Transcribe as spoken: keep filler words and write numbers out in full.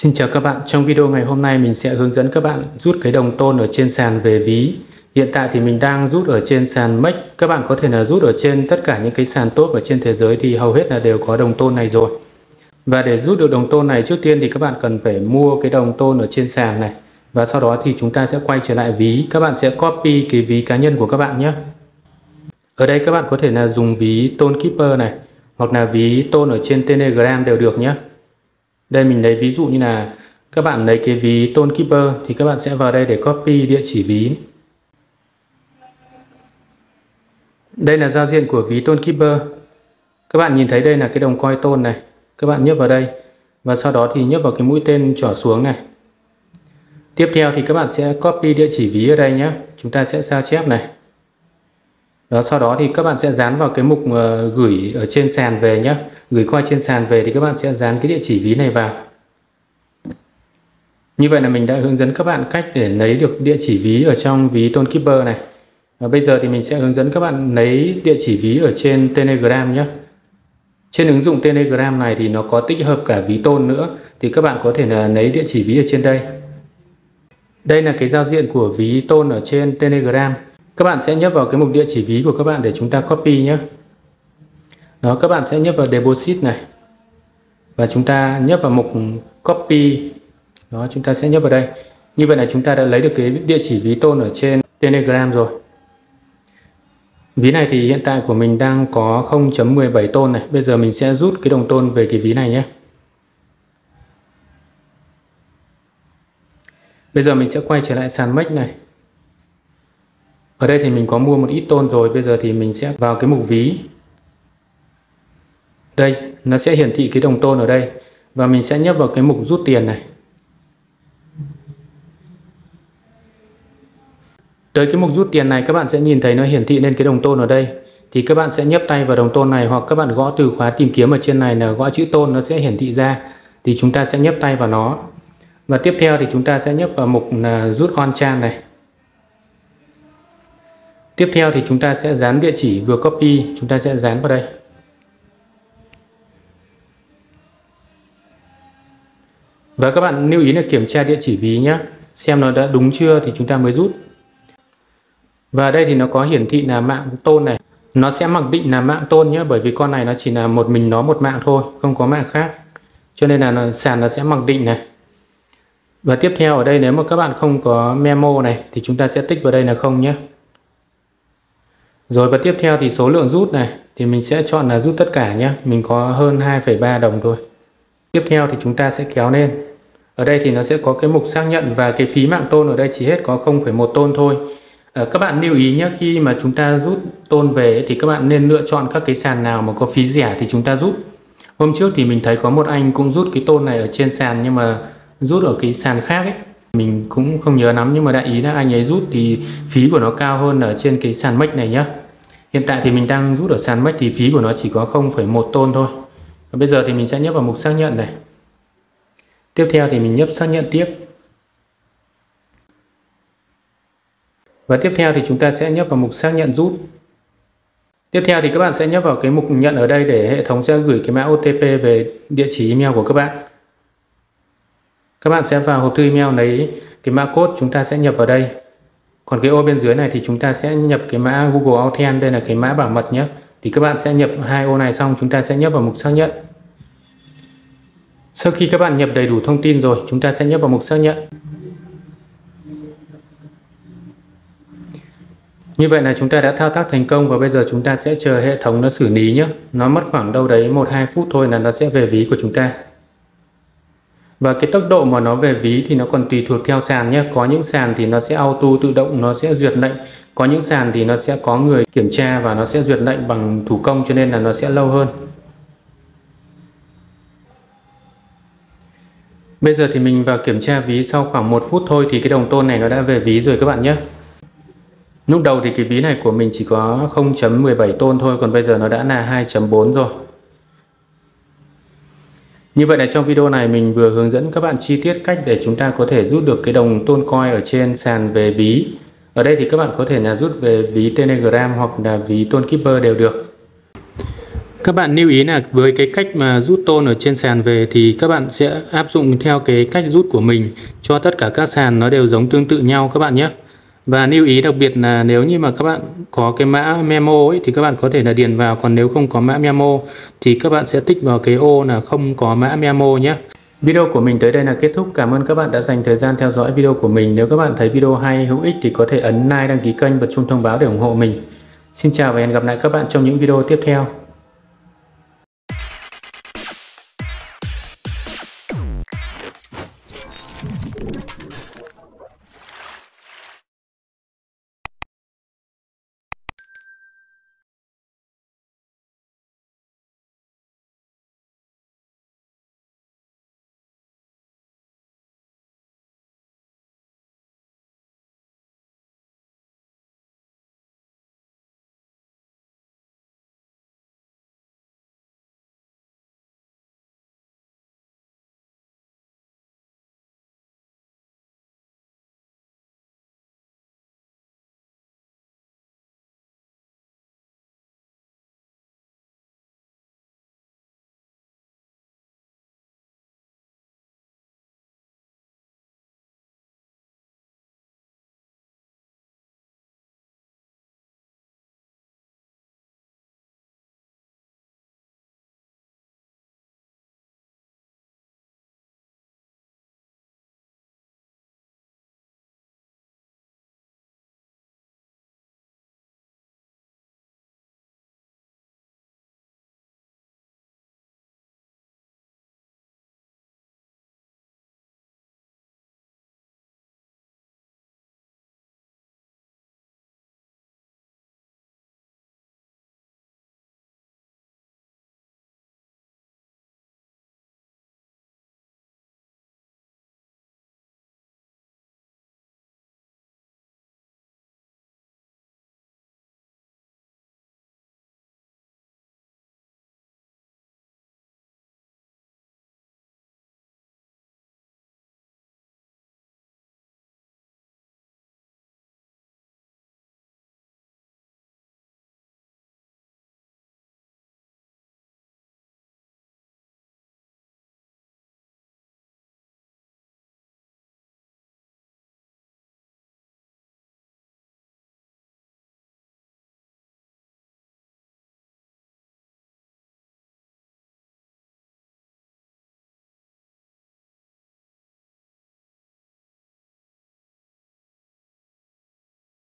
Xin chào các bạn, trong video ngày hôm nay mình sẽ hướng dẫn các bạn rút cái đồng tôn ở trên sàn về ví. Hiện tại thì mình đang rút ở trên sàn Mex. Các bạn có thể là rút ở trên tất cả những cái sàn top ở trên thế giới thì hầu hết là đều có đồng tôn này rồi. Và để rút được đồng tôn này, trước tiên thì các bạn cần phải mua cái đồng tôn ở trên sàn này. Và sau đó thì chúng ta sẽ quay trở lại ví. Các bạn sẽ copy cái ví cá nhân của các bạn nhé. Ở đây các bạn có thể là dùng ví Tôn Keeper này, hoặc là ví tôn ở trên Telegram đều được nhé. Đây mình lấy ví dụ như là các bạn lấy cái ví Tôn Keeper thì các bạn sẽ vào đây để copy địa chỉ ví. Đây là giao diện của ví Tôn Keeper. Các bạn nhìn thấy đây là cái đồng coin tôn này. Các bạn nhấp vào đây và sau đó thì nhấp vào cái mũi tên trỏ xuống này. Tiếp theo thì các bạn sẽ copy địa chỉ ví ở đây nhé. Chúng ta sẽ sao chép này. Đó, sau đó thì các bạn sẽ dán vào cái mục uh, gửi ở trên sàn về nhé. Gửi coin trên sàn về thì các bạn sẽ dán cái địa chỉ ví này vào. Như vậy là mình đã hướng dẫn các bạn cách để lấy được địa chỉ ví ở trong ví Tôn Keeper này. Và bây giờ thì mình sẽ hướng dẫn các bạn lấy địa chỉ ví ở trên Telegram nhé. Trên ứng dụng Telegram này thì nó có tích hợp cả ví tôn nữa, thì các bạn có thể là lấy địa chỉ ví ở trên đây. Đây là cái giao diện của ví tôn ở trên Telegram. Các bạn sẽ nhấp vào cái mục địa chỉ ví của các bạn để chúng ta copy nhé. Đó, các bạn sẽ nhấp vào Deposit này. Và chúng ta nhấp vào mục Copy. Đó, chúng ta sẽ nhấp vào đây. Như vậy là chúng ta đã lấy được cái địa chỉ ví tôn ở trên Telegram rồi. Ví này thì hiện tại của mình đang có không chấm mười bảy tôn này. Bây giờ mình sẽ rút cái đồng tôn về cái ví này nhé. Bây giờ mình sẽ quay trở lại sàn Mex này. Ở đây thì mình có mua một ít tôn rồi. Bây giờ thì mình sẽ vào cái mục ví. Đây, nó sẽ hiển thị cái đồng tôn ở đây. Và mình sẽ nhấp vào cái mục rút tiền này. Tới cái mục rút tiền này các bạn sẽ nhìn thấy nó hiển thị lên cái đồng tôn ở đây. Thì các bạn sẽ nhấp tay vào đồng tôn này, hoặc các bạn gõ từ khóa tìm kiếm ở trên này là gõ chữ tôn, nó sẽ hiển thị ra. Thì chúng ta sẽ nhấp tay vào nó. Và tiếp theo thì chúng ta sẽ nhấp vào mục là rút on chain này. Tiếp theo thì chúng ta sẽ dán địa chỉ vừa copy, chúng ta sẽ dán vào đây. Và các bạn lưu ý là kiểm tra địa chỉ ví nhé. Xem nó đã đúng chưa thì chúng ta mới rút. Và đây thì nó có hiển thị là mạng tôn này. Nó sẽ mặc định là mạng tôn nhé, bởi vì con này nó chỉ là một mình nó một mạng thôi, không có mạng khác. Cho nên là sàn nó sẽ mặc định này. Và tiếp theo ở đây nếu mà các bạn không có memo này thì chúng ta sẽ tích vào đây là không nhé. Rồi và tiếp theo thì số lượng rút này thì mình sẽ chọn là rút tất cả nhé. Mình có hơn hai phẩy ba đồng thôi. Tiếp theo thì chúng ta sẽ kéo lên. Ở đây thì nó sẽ có cái mục xác nhận, và cái phí mạng tôn ở đây chỉ hết có không phẩy một tôn thôi. À, các bạn lưu ý nhé, khi mà chúng ta rút tôn về thì các bạn nên lựa chọn các cái sàn nào mà có phí rẻ thì chúng ta rút. Hôm trước thì mình thấy có một anh cũng rút cái tôn này ở trên sàn, nhưng mà rút ở cái sàn khác ấy. Mình cũng không nhớ lắm, nhưng mà đại ý là anh ấy rút thì phí của nó cao hơn ở trên cái sàn Mex này nhé. Hiện tại thì mình đang rút ở sàn Mex thì phí của nó chỉ có không phẩy một tôn thôi. Và bây giờ thì mình sẽ nhấp vào mục xác nhận này. Tiếp theo thì mình nhấp xác nhận tiếp. Và tiếp theo thì chúng ta sẽ nhấp vào mục xác nhận rút. Tiếp theo thì các bạn sẽ nhấp vào cái mục nhận ở đây để hệ thống sẽ gửi cái mã ô tê pê về địa chỉ email của các bạn. Các bạn sẽ vào hộp thư email lấy cái mã code, chúng ta sẽ nhập vào đây. Còn cái ô bên dưới này thì chúng ta sẽ nhập cái mã Google Authent, đây là cái mã bảo mật nhé. Thì các bạn sẽ nhập hai ô này xong chúng ta sẽ nhấp vào mục xác nhận. Sau khi các bạn nhập đầy đủ thông tin rồi, chúng ta sẽ nhấp vào mục xác nhận. Như vậy là chúng ta đã thao tác thành công, và bây giờ chúng ta sẽ chờ hệ thống nó xử lý nhé. Nó mất khoảng đâu đấy một hai phút thôi là nó sẽ về ví của chúng ta. Và cái tốc độ mà nó về ví thì nó còn tùy thuộc theo sàn nhé. Có những sàn thì nó sẽ auto tự động, nó sẽ duyệt lệnh. Có những sàn thì nó sẽ có người kiểm tra và nó sẽ duyệt lệnh bằng thủ công, cho nên là nó sẽ lâu hơn. Bây giờ thì mình vào kiểm tra ví sau khoảng một phút thôi thì cái đồng tôn này nó đã về ví rồi các bạn nhé. Lúc đầu thì cái ví này của mình chỉ có không chấm mười bảy tôn thôi, còn bây giờ nó đã là hai chấm bốn rồi. Như vậy là trong video này mình vừa hướng dẫn các bạn chi tiết cách để chúng ta có thể rút được cái đồng tôn coin ở trên sàn về ví. Ở đây thì các bạn có thể là rút về ví Telegram hoặc là ví Tôn Keeper đều được. Các bạn lưu ý là với cái cách mà rút tôn ở trên sàn về thì các bạn sẽ áp dụng theo cái cách rút của mình cho tất cả các sàn, nó đều giống tương tự nhau các bạn nhé. Và lưu ý đặc biệt là nếu như mà các bạn có cái mã memo ấy thì các bạn có thể là điền vào, còn nếu không có mã memo thì các bạn sẽ tích vào cái ô là không có mã memo nhé. Video của mình tới đây là kết thúc. Cảm ơn các bạn đã dành thời gian theo dõi video của mình. Nếu các bạn thấy video hay, hữu ích thì có thể ấn like, đăng ký kênh, bật chuông thông báo để ủng hộ mình. Xin chào và hẹn gặp lại các bạn trong những video tiếp theo.